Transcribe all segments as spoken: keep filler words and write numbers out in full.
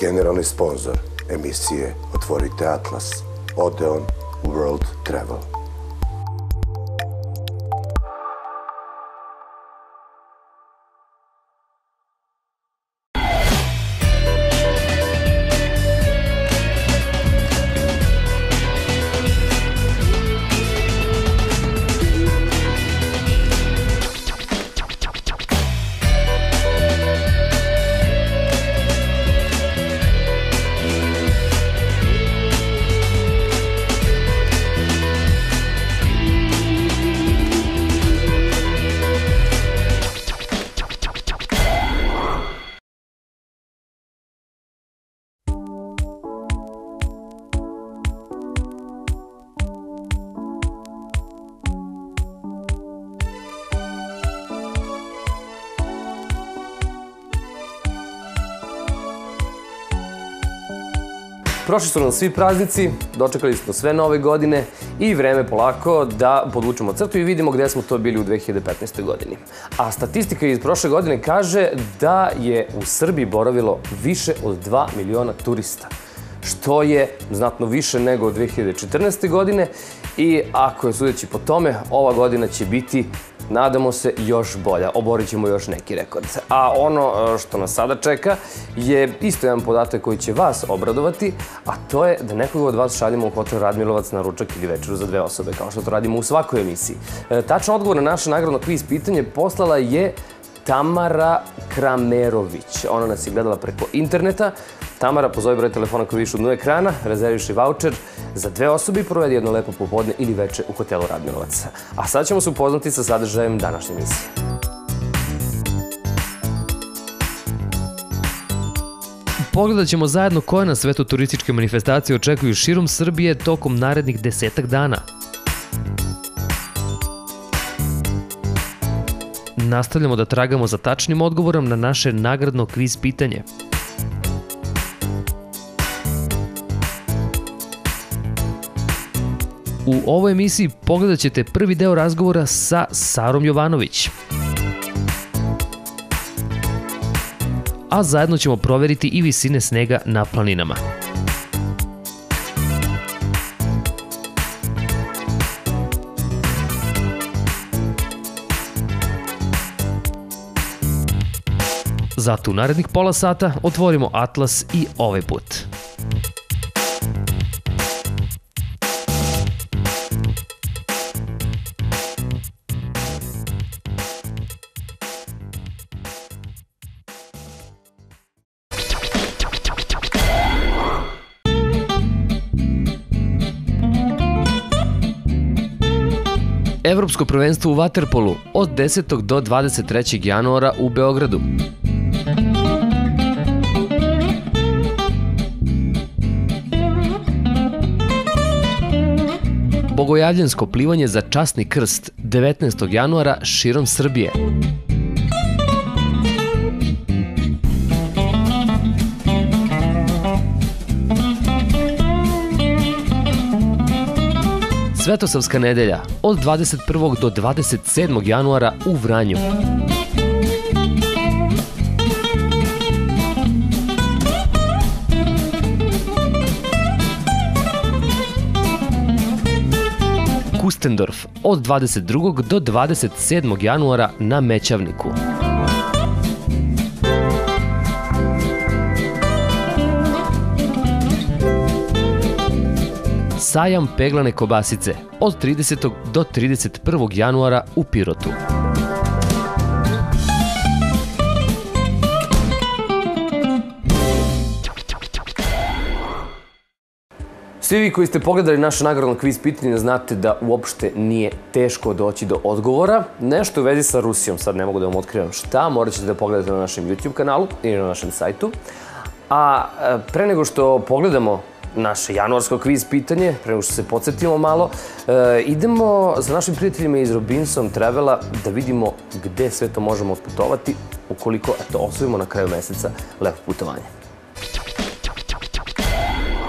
generalni sponzor emisije Otvorite Atlas, Odeon World Travel. Prošli su nam svi praznici, dočekali smo sve nove godine i vreme polako da podvučemo crtu i vidimo gde smo to bili u dve hiljade petnaestoj godini. A statistika iz prošle godine kaže da je u Srbiji boravilo više od dva miliona turista, što je znatno više nego od dve hiljade četrnaeste. godine i ako je sudeći po tome, ova godina će biti, nadamo se, još bolja. Oborit ćemo još neki rekord. A ono što nas sada čeka je isto jedan podatak koji će vas obradovati, a to je da nekoga od vas šaljemo u hotel Radmilovac na ručak ili večeru za dve osobe, kao što to radimo u svakoj emisiji. Tačan odgovor na naše nagradno kviz pitanje poslala je Tamara Kramerović. Ona nas je gledala preko interneta. Tamara, pozovi broj telefona koji viš u dnu ekrana, rezerviši vaučer za dve osobe i provedi jedno lepo popodne ili veče u hotelu Radmilovac. A sad ćemo se upoznati sa sadržajem današnje emisije. Pogledat ćemo zajedno koje nas svetu turističke manifestacije očekuju širom Srbije tokom narednih desetak dana. Nastavljamo da tragamo za tačnim odgovorom na naše nagradno kviz pitanje. U ovoj emisiji pogledat ćete prvi deo razgovora sa Sarom Jovanović. A zajedno ćemo proveriti i visine snega na planinama. Zato u narednih pola sata otvorimo Atlas i ovaj put. Evropsko prvenstvo u vaterpolu od desetog do dvadeset trećeg januara u Beogradu. Bogojavljansko plivanje za časni krst devetnaestog januara širom Srbije. Svetosavska nedelja od dvadeset prvog do dvadeset sedmog januara u Vranju. Kustendorf od dvadeset drugog do dvadeset sedmog januara na Mećavniku. Sajam peglane kobasice od tridesetog do trideset prvog januara u Pirotu. Svi vi koji ste pogledali naše nagradno kviz pitanje znate da uopšte nije teško doći do odgovora. Nešto u vezi sa Rusijom, sad ne mogu da vam otkrivam šta, morat ćete da pogledate na našem YouTube kanalu ili na našem sajtu. A pre nego što pogledamo naše januarsko kviz pitanje, pre nego što se podsjetimo malo, idemo za našim prijateljima iz Robinson Travela da vidimo gde sve to možemo otputovati ukoliko osvojimo na kraju meseca lepo putovanje.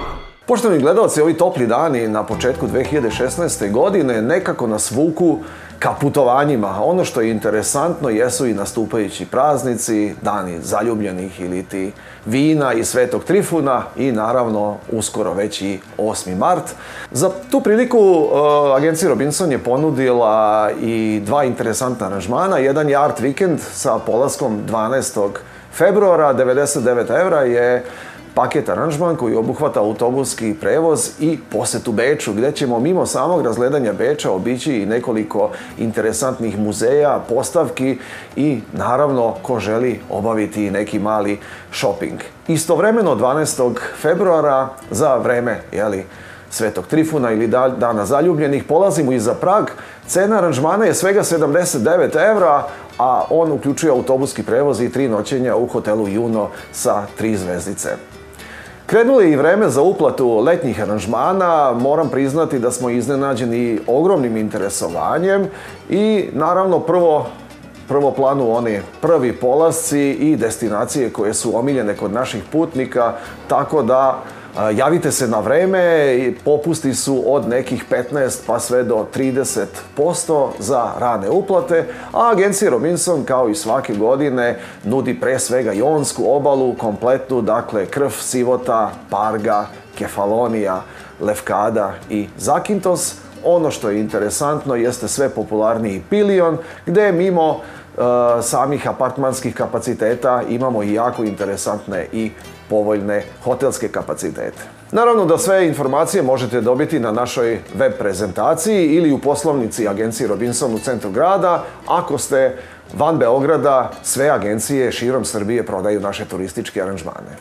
Poštovani gledalci, ovi topli dani na početku dve hiljade šesnaeste. godine nekako nas vuku ka putovanjima. Ono što je interesantno jesu i nastupajući praznici, dani zaljubljenih ili ti vina i Svetog Trifuna i naravno uskoro već i osmi mart. Za tu priliku uh, agencija Robinson je ponudila i dva interesantna aranžmana. Jedan je Art Weekend sa polaskom dvanaestog februara, devedeset devet evra je paket aranžman koji obuhvata autobuski prevoz i posetu Beču, gdje ćemo mimo samog razgledanja Beča obići i nekoliko interesantnih muzeja, postavki i naravno ko želi obaviti neki mali shopping. Istovremeno dvanaestog februara za vreme jeli, Svetog Trifuna ili Dana zaljubljenih polazimo i za Prag. Cena aranžmana je svega sedamdeset devet evra, a on uključuje autobuski prevoz i tri noćenja u hotelu Juno sa tri zvezdice. Krenulo je i vreme za uplatu letnjih aranžmana. Moram priznati da smo iznenađeni ogromnim interesovanjem i naravno prvo prvo planu oni prvi polasci i destinacije koje su omiljene kod naših putnika, tako da javite se na vreme, popusti su od nekih petnaest pa sve do trideset posto za rane uplate, a agencija Robinson kao i svake godine nudi pre svega Jonsku obalu kompletnu, dakle Krf, Sivota, Parga, Kefalonija, Lefkada i Zakintos. Ono što je interesantno jeste sve popularniji Pilion, gde mimo uh, samih apartmanskih kapaciteta imamo i jako interesantne i povoljne hotelske kapacitete. Naravno da sve informacije možete dobiti na našoj web prezentaciji ili u poslovnici agencije Robinson u centru grada. Ako ste van Beograda, sve agencije širom Srbije prodaju naše turističke aranžmane.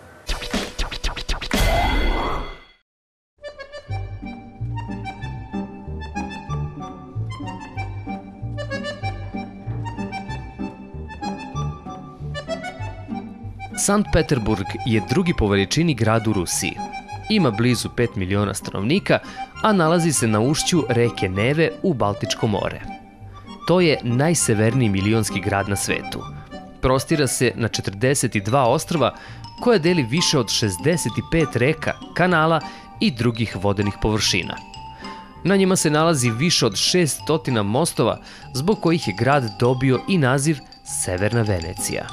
Sankt Peterburg je drugi po veličini grad u Rusiji. Ima blizu pet miliona stanovnika, a nalazi se na ušću reke Neve u Baltičko more. To je najseverniji milionski grad na svetu. Prostira se na četrdeset dva ostrva koje deli više od šezdeset pet reka, kanala i drugih vodenih površina. Na njima se nalazi više od šessto mostova, zbog kojih je grad dobio i naziv Severna Venecija.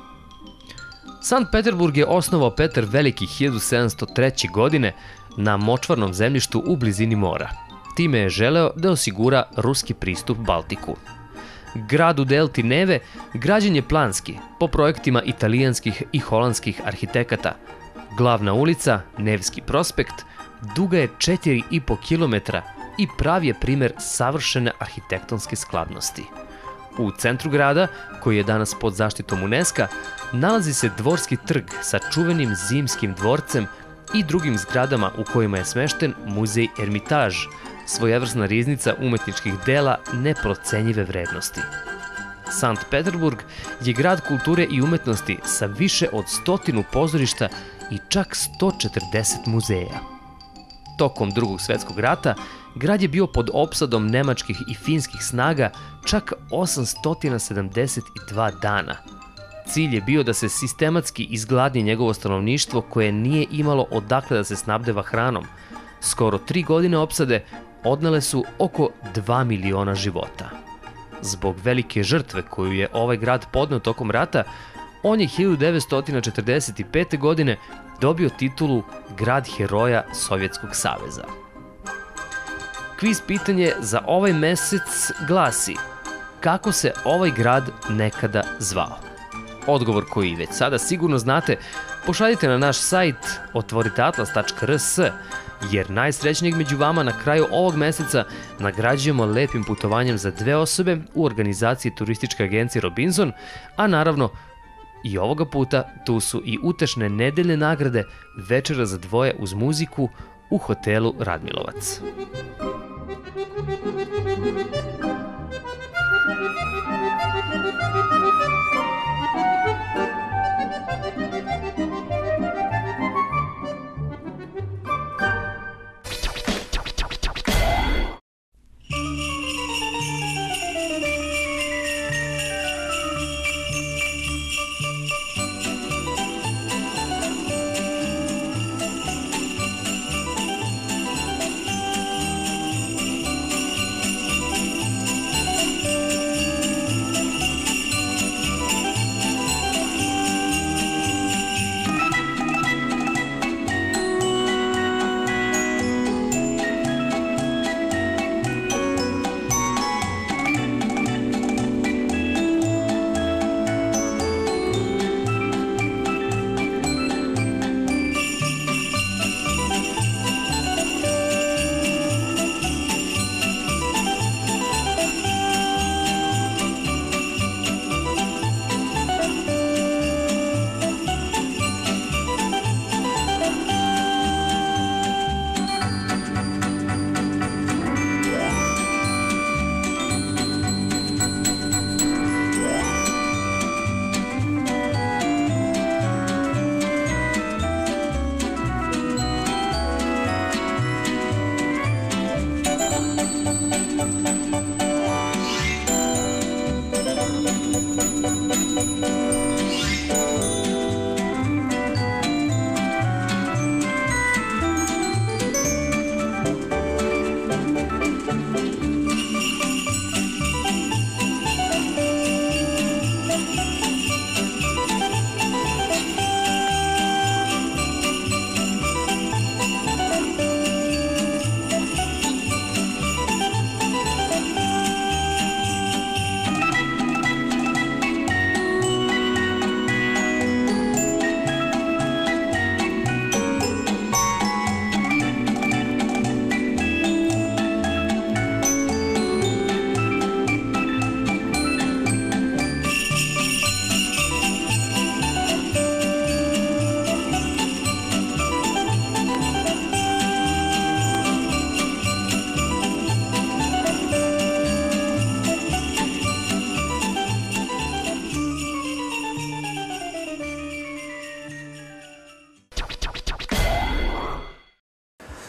Sankt Peterburg je osnovao Petar Veliki hiljadu sedamsto treće. godine na močvarnom zemljištu u blizini mora. Time je želeo da osigura ruski pristup Baltiku. Grad u delti Neve građen je planski, po projektima italijanskih i holandskih arhitekata. Glavna ulica, Nevski prospekt, duga je četiri i po kilometra i pravi je primer savršene arhitektonske skladnosti. U centru grada, koji je danas pod zaštitom UNESCO-a, nalazi se Dvorski trg sa čuvenim zimskim dvorcem i drugim zgradama u kojima je smešten muzej Ermitaž, svojevrsna riznica umetničkih dela neprocenjive vrednosti. Sankt Peterburg je grad kulture i umetnosti sa više od stotinu pozorišta i čak sto četrdeset muzeja. Tokom Drugog svetskog rata grad je bio pod opsadom nemačkih i finskih snaga čak osamsto sedamdeset dva dana. Cilj je bio da se sistematski izgladni njegovo stanovništvo koje nije imalo odakle da se snabdeva hranom. Skoro tri godine opsade odnele su oko dva miliona života. Zbog velike žrtve koju je ovaj grad podneo tokom rata, on je hiljadu devetsto četrdeset pete. godine dobio titulu Grad heroja Sovjetskog saveza. Kviz pitanje za ovaj mesec glasi: kako se ovaj grad nekada zvao? Odgovor koji već sada sigurno znate, pošaljite na naš sajt otvorite atlas tačka r s, jer najsrećnijeg među vama na kraju ovog meseca nagrađujemo lepim putovanjem za dve osobe u organizaciji turističke agencije Robinson, a naravno i ovoga puta tu su i utešne nedeljne nagrade, večera za dvoje uz muziku u hotelu Radmilovac.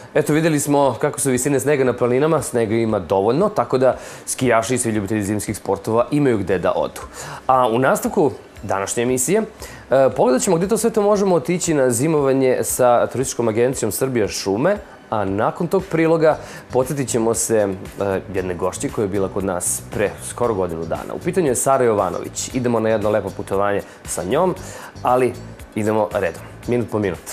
Eto, videli smo kako su visine snega na planinama, snega ima dovoljno, tako da skijaši i svi ljubitelji zimskih sportova imaju gde da odu. A u nastavku današnje emisije pogledat ćemo gde to sve to možemo otići na zimovanje sa turističkom agencijom Srbija šume, a nakon tog priloga podsjetit ćemo se jedne gošće koja je bila kod nas pre skoro godinu dana. U pitanju je Sara Jovanović. Idemo na jedno lepo putovanje sa njom, ali idemo redom, minut po minut.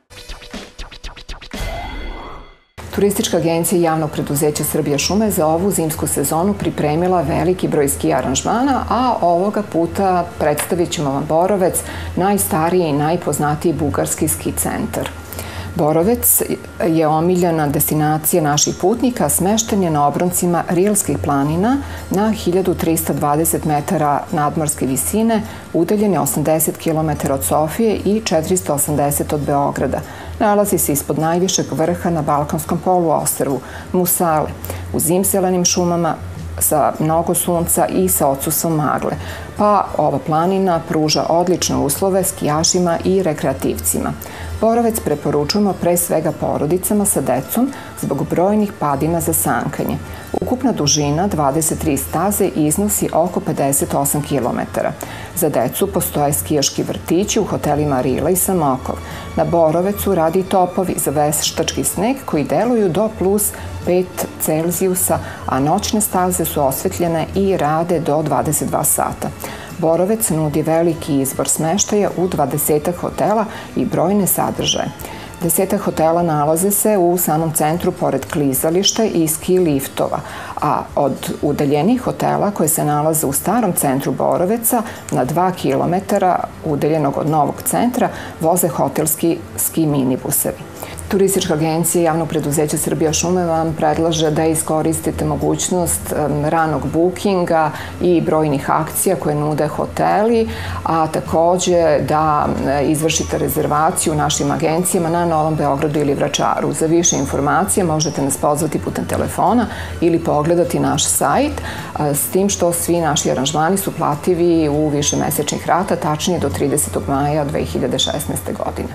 Turistička agencija javnog preduzeća Srbija šume za ovu zimsku sezonu pripremila veliki broj ski aranžmana, a ovoga puta predstavit ćemo vam Borovec, najstariji i najpoznatiji bugarski ski centar. Borovec je omiljena destinacija naših putnika, smešten je na obroncima Rilskih planina na hiljadu trista dvadeset metara nadmorske visine, udaljen je osamdeset kilometara od Sofije i četiristo osamdeset od Beograda. Nalazi se ispod najvišeg vrha na Balkanskom poluostrvu, Musale, u zimzelenim šumama, sa mnogo sunca i sa odsusom magle, pa ova planina pruža odlične uslove skijašima i rekreativcima. Borovec preporučujemo pre svega porodicama sa decom zbog brojnih padina za sankanje. Ukupna dužina dvadeset tri staze iznosi oko pedeset osam kilometara. Za decu postoje skijaški vrtići u hotelima Rila i Samokov. Na Borovecu radi topovi za veštački sneg koji deluju do plus pet Celzijusa, a noćne staze su osvetljene i rade do dvadeset dva sata. Borovec nudi veliki izbor smeštaja u dvadesetak hotela i brojne sadržaje. Desetak hotela nalaze se u samom centru pored klizališta i ski liftova, a od udaljenih hotela koje se nalaze u starom centru Boroveca na dva kilometara udaljenog od novog centra voze hotelski ski minibusevi. Turistička agencija javnog preduzeća Srbija šume vam predlaže da iskoristite mogućnost ranog bukinga i brojnih akcija koje nude hoteli, a takođe da izvršite rezervaciju u našim agencijama na Novom Beogradu ili Vračaru. Za više informacije možete nas pozvati putem telefona ili pogledati naš sajt, s tim što svi naši aranžmani su plativi u više mesečnih rata, tačnije do tridesetog maja dve hiljade šesnaeste. godine.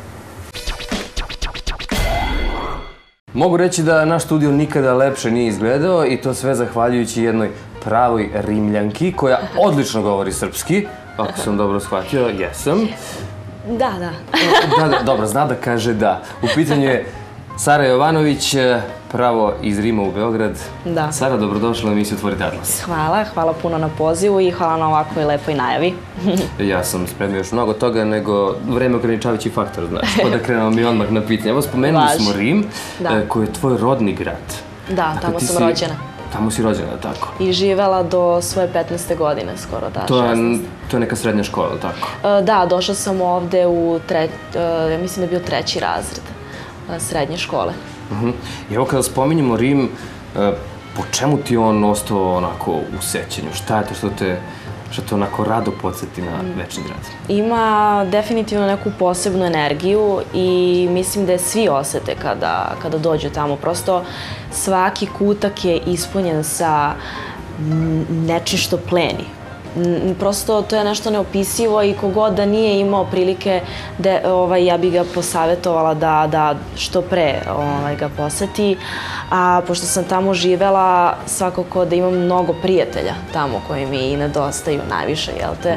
Mogu reći da naš studio nikada lepše nije izgledao i to sve zahvaljujući jednoj pravoj Rimljanki koja odlično govori srpski. Ako sam dobro shvatio, jesam. Da, da. Da, da, dobro, zna da kaže da. U pitanju je Sara Jovanović, pravo iz Rima u Beograd. Da. Sara, dobrodošla u emisiju Otvorite Atlas. Hvala, hvala puno na pozivu i hvala na ovakvoj lepoj najavi. Ja sam spremio još mnogo toga, nego vreme ograničavajući faktor, znaš, pa da krenemo mi odmah na pitanje. Evo, spomenuli smo Rim, koji je tvoj rodni grad. Da, tamo sam rođena. Tamo si rođena, tako? I živela do svoje petnaeste godine, skoro, da, šesnaeste. To je neka srednja škola, tako? Da, došla sam ovde u, mislim da je bio treći razred srednje škole. I evo kada spominjemo Rim, po čemu ti on ostao onako u sećanju? Šta je to što te što te onako rado podsjeti na večni grad? Ima definitivno neku posebnu energiju i mislim da je svi osete kada dođu tamo. Prosto svaki kutak je ispunjen sa nečim što pleni. Prosto to je nešto neopisivo i kogod da nije imao prilike, ja bih ga posavetovala da što pre ga poseti. A pošto sam tamo živela, svakako da imam mnogo prijatelja tamo koji mi i nedostaju najviše, jel te?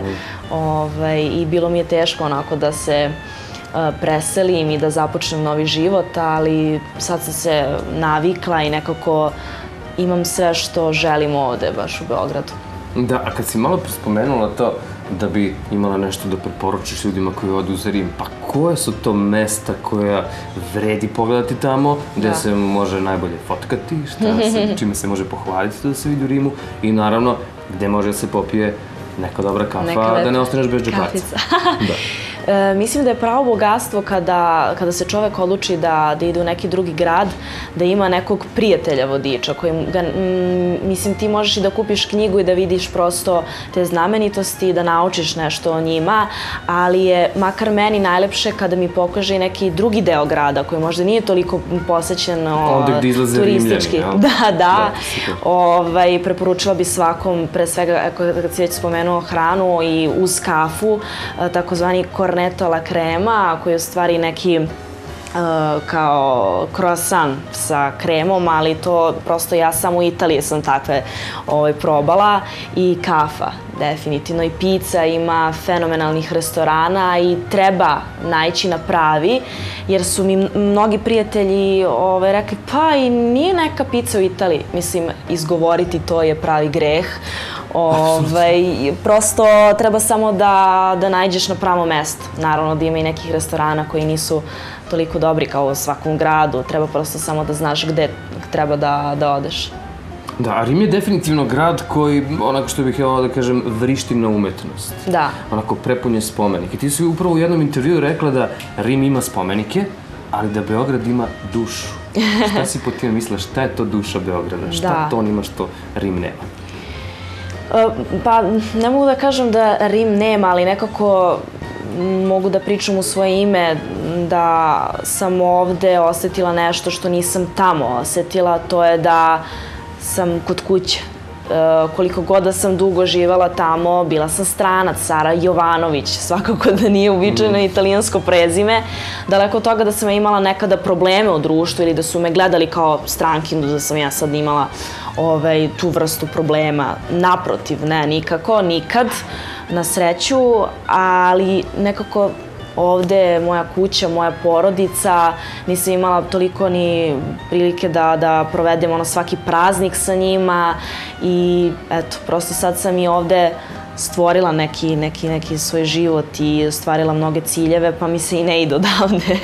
I bilo mi je teško onako da se preselim i da započnem novi život, ali sad sam se navikla i nekako imam sve što želim ovde, baš u Beogradu. Da, a kad si malo spomenula to da bi imala nešto da preporučiš ljudima koji odu za Rim, pa koje su to mesta koja vredi pogledati tamo, gde se može najbolje fotkati, čime se može pohvaliti da se vidi u Rimu i naravno gde može da se popije neka dobra kafa, da ne ostaneš bez džeparca. Mislim da je pravo bogatstvo kada se čovek odluči da ide u neki drugi grad, da ima nekog prijatelja vodiča koji, mislim, ti možeš i da kupiš knjigu i da vidiš prosto te znamenitosti, da naučiš nešto o njima, ali je, makar meni, najlepše kada mi pokaže i neki drugi deo grada koji možda nije toliko posećen turistički. Da, da. Preporučila bi svakom, pre svega, kad si već spomenuo hranu i uz kafu, takozvani cornetto alla crema, koji je u stvari neki kao croissant sa kremom, ali to prosto ja samo u Italiji sam takve probala. I kafa, definitivno. I pizza, ima fenomenalnih restorana i treba naići na pravi, jer su mi mnogi prijatelji rekli pa i nije neka pizza u Italiji. Mislim, izgovoriti to je pravi greh. Prosto treba samo da nađeš na pravo mesto. Naravno da ima i nekih restorana koji nisu toliko dobri kao u svakom gradu. Treba prosto samo da znaš gde treba da odeš. Da, a Rim je definitivno grad koji, onako što bih ja da kažem, vrišti na umetnost. Da. Onako prepunje spomenike. Ti si upravo u jednom intervjuu rekla da Rim ima spomenike, ali da Beograd ima dušu. Šta si po time mislila? Šta je to duša Beograda? Šta to on ima što Rim nema? Pa, ne mogu da kažem da Rim nema, ali nekako mogu da pričam u svoje ime da sam ovde osetila nešto što nisam tamo osetila, to je da sam kod kuće. Koliko god da sam dugo živela tamo, bila sam stranac, Sara Jovanović, svakako da nije uobičajeno italijansko prezime. Daleko od toga da sam imala nekada probleme u društvu ili da su me gledali kao strankinu, da sam ja sad imala tu vrstu problema. Naprotiv, ne, nikako, nikad, na sreću, ali nekako ovde je moja kuća, moja porodica, nisam imala toliko ni prilike da provedem ono svaki praznik sa njima i eto, prosto sad sam i ovde stvorila neki, neki, neki svoj život i ostvarila mnoge ciljeve, pa mi se i ne ide odavde.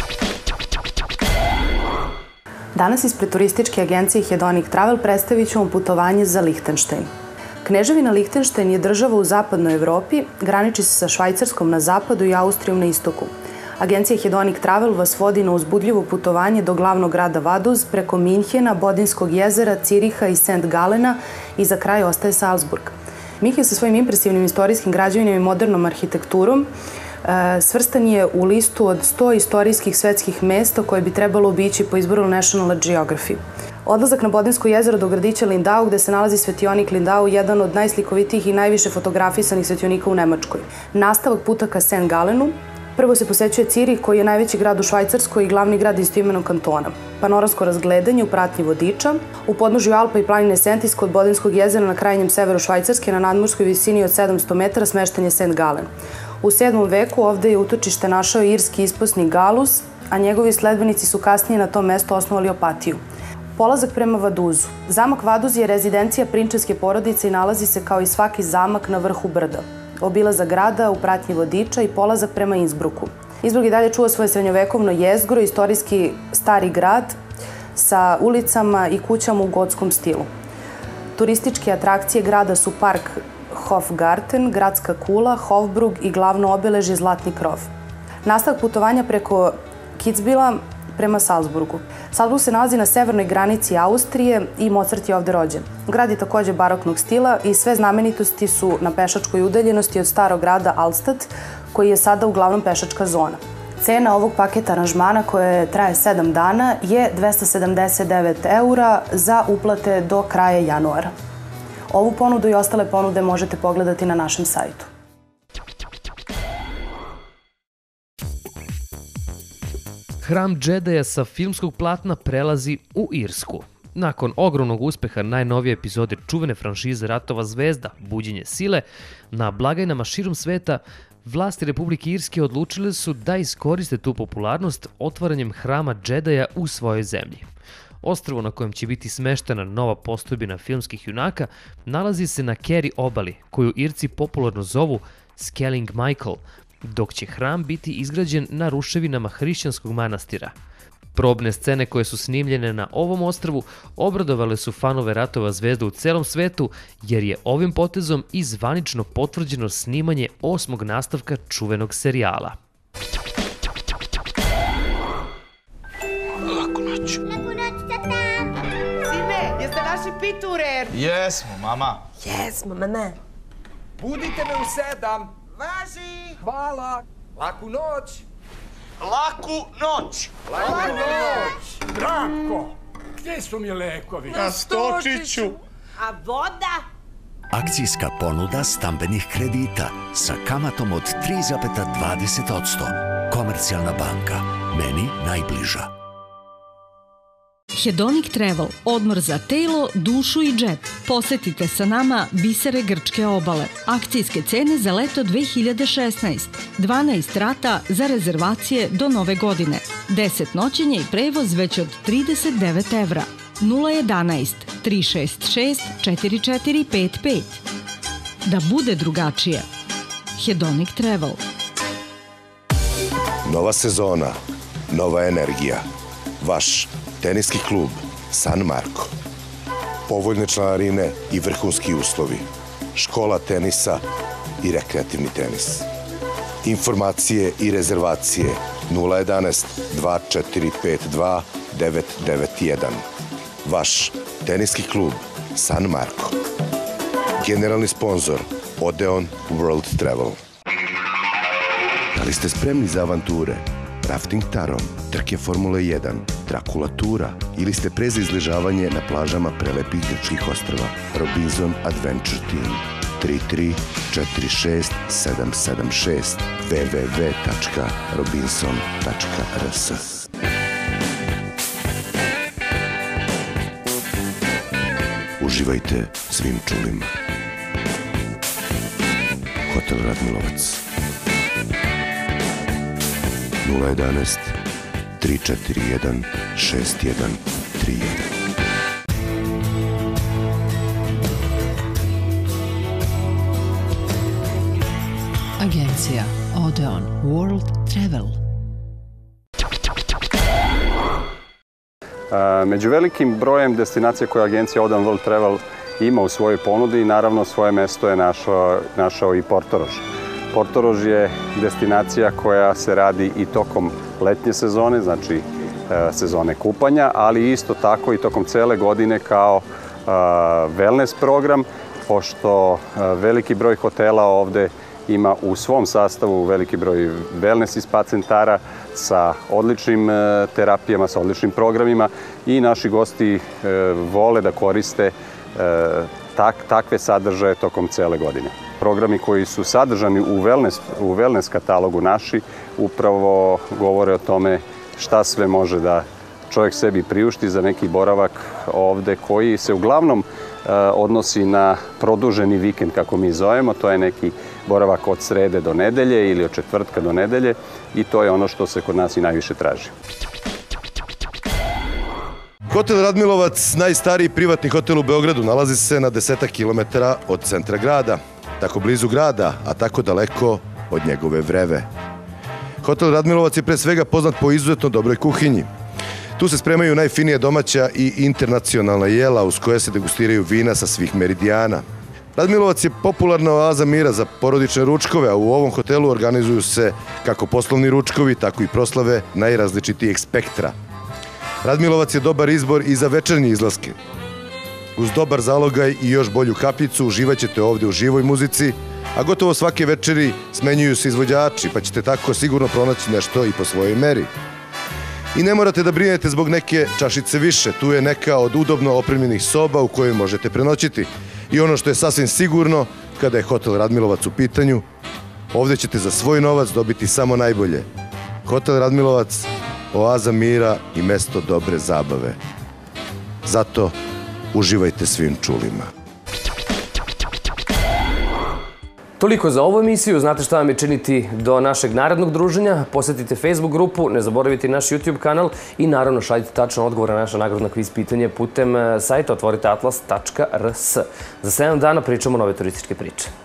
Danas ispred turističke agencije Hedonic Travel predstavit ću vam putovanje za Lihtenštajn. Kneževina Lihtenštajn je država u zapadnoj Evropi, graniči se sa Švajcarskom na zapadu i Austrijom na istoku. Agencija Hedonic Travel vas vodi na uzbudljivo putovanje do glavnog grada Vaduz, preko Minhena, Bodinskog jezera, Ciriha i Sent Galena i za kraj ostaje Salzburg. Minhen sa svojim impresivnim istorijskim građevinama i modernom arhitekturom svrstan je u listu od sto istorijskih svetskih mesta koje bi trebalo obići po izboru National Geography. Odlazak na Bodinsko jezero do gradića Lindau, gde se nalazi svetionik Lindau, jedan od najslikovitijih i najviše fotografisanih svetionika u Nemačkoj. Nastavak puta ka Sent Galenu. Prvo se posećuje Cirih, koji je najveći grad u Švajcarskoj i glavni grad istoimenog kantona. Panoramsko razgledanje u pratnji vodiča. U podnožju Alpa i planine Sentis kod Bodinskog jezera na krajnjem severu Švajcarske na nadmorskoj visini od sedamsto metara smešten je Sent Galen. U sedmom veku ovde je utočište našao irski isposnik Galus, a njegovi sledbenici su kasnije na tom mestu osnovali Opatiju. Polazak prema Vaduzu. Zamak Vaduz je rezidencija prinčevske porodice i nalazi se kao i svaki zamak na vrhu brda. Obilazak grada u pratnji vodiča i polazak prema Innsbrucku. Innsbruck i dalje čuva svoje srednjovekovno jezgro, istorijski stari grad sa ulicama i kućama u gotskom stilu. Turističke atrakcije grada su park Hofgarten, gradska kula, Hofburg i glavno obeležje Zlatni krov. Nastavak putovanja preko Kitzbühela prema Salzburgu. Salzburg se nalazi na severnoj granici Austrije i Mozart je ovde rođen. Grad je takođe baroknog stila i sve znamenitosti su na pešačkoj udaljenosti od starog grada Altstadt, koji je sada uglavnom pešačka zona. Cena ovog paketa aranžmana, koje traje sedam dana, je dvesta sedamdeset devet eura za uplate do kraja januara. Ovu ponudu i ostale ponude možete pogledati na našem sajtu. Hram Džedaja sa filmskog platna prelazi u Irsku. Nakon ogromnog uspeha najnovije epizode čuvene franšize Ratova zvezda, Buđenje sile, na blagajnama širom sveta, vlasti Republike Irske odlučile su da iskoriste tu popularnost otvaranjem Hrama Džedaja u svojoj zemlji. Ostrvo na kojem će biti smeštena nova postojbina filmskih junaka nalazi se na Kerry obali, koju Irci popularno zovu Skelling Michael, dok će hram biti izgrađen na ruševinama hrišćanskog manastira. Probne scene koje su snimljene na ovom ostrvu obradovale su fanove Ratova zvezda u celom svetu, jer je ovim potezom i zvanično potvrđeno snimanje osmog nastavka čuvenog serijala. Laku noć. Laku noć, tata. Sine, jeste naši piturer? Jesmo, mama. Jesmo, ma ne. Budite me u sedam. Važi. Hvala. Laku noć. Laku noć. Laku noć. Branko, gdje su mi lekovi? Na Stočiću. A voda? Akcijska ponuda stambenih kredita sa kamatom od tri zarez dvadeset posto. Komercijalna banka. Meni najbliža. Hedonic Travel. Odmor za telo, dušu i džep. Posetite sa nama bisere grčke obale. Akcijske cene za leto dve hiljade šesnaeste. dvanaest rata za rezervacije do nove godine. deset noćenja i prevoz već od trideset devet evra. nula jedanaest tri šest šest četiri četiri pet pet. Da bude drugačije. Hedonic Travel. Nova sezona, nova energija. Vaš teniski klub San Marko. Povoljne članarine i vrhunski uslovi. Škola tenisa i rekreativni tenis. Informacije i rezervacije nula jedanaest dva četiri pet dva devet devet jedan. Vaš teniski klub San Marko. Generalni sponzor Odeon World Travel. Da li ste spremni za avanture? Rafting tarom, trke Formule jedan, Dracula tura ili ste pre za izležavanje na plažama prelepih grčkih ostrva? Robinson Adventure Team. tri tri četiri šest sedam sedam šest w w w tačka robinson tačka r s. Uživajte svim čulima. Hotel Radmilovac. nula jedanaest tri četiri jedan šest jedan tri jedan. Agencija Odeon World Travel. Među velikim brojem destinacija koje agencija Odeon World Travel ima u svojoj ponudi i naravno svoje mesto je našao, našao i Portorož. Portorož je destinacija koja se radi i tokom letnje sezone, znači sezone kupanja, ali isto tako i tokom cele godine kao wellness program, pošto veliki broj hotela ovde ima u svom sastavu veliki broj wellness i spa centara sa odličnim terapijama, sa odličnim programima i naši gosti vole da koriste tak, takve sadržaje tokom cele godine. Programi koji su sadržani u wellness, u wellness katalogu naši upravo govore o tome šta sve može da čovjek sebi priušti za neki boravak ovde koji se uglavnom uh, odnosi na produženi vikend, kako mi zovemo. To je neki boravak od srede do nedelje ili od četvrtka do nedelje i to je ono što se kod nas i najviše traži. Hotel Radmilovac, najstariji privatni hotel u Beogradu, nalazi se na desetak kilometara od centra grada. Tako blizu grada, a tako daleko od njegove vreve. Hotel Radmilovac je pre svega poznat po izuzetno dobroj kuhinji. Tu se spremaju najfinije domaća i internacionalna jela uz koje se degustiraju vina sa svih meridijana. Radmilovac je popularna oaza mira za porodične ručkove, a u ovom hotelu organizuju se kako poslovni ručkovi, tako i proslave najrazličitijeg spektra. Radmilovac je dobar izbor i za večernje izlaske. Uz dobar zalogaj i još bolju kapljicu uživat ćete ovde u živoj muzici, a gotovo svake večeri smenjuju se izvođači, pa ćete tako sigurno pronaći nešto i po svojoj meri. I ne morate da brinete zbog neke čašice više, tu je neka od udobno opremljenih soba u kojoj možete prenoćiti. I ono što je sasvim sigurno, kada je Hotel Radmilovac u pitanju, ovde ćete za svoj novac dobiti samo najbolje. Hotel Radmilovac, oaza mira i mesto dobre zabave. Zato uživajte svim čulima. Toliko za ovu emisiju. Znate šta vam je činiti do našeg narednog druženja. Posetite Facebook grupu, ne zaboravite naš YouTube kanal i naravno šaljite tačno odgovor na naša nagradna kviz pitanje putem sajta otvorite atlas tačka r s. Za sedam dana pričamo nove turističke priče.